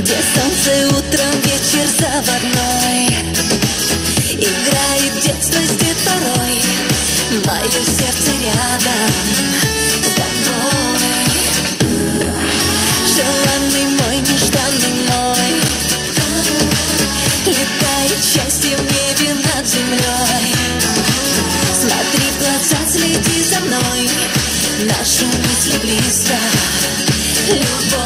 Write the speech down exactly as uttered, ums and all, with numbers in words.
где солнце утром, вечер заводной. Играет детство с детворой, мое сердце рядом с тобой. Желанный мой, нежданный мой, летает счастье в небе над землей. Смотри в глаза, следи за мной, наши мысли близко, любовь.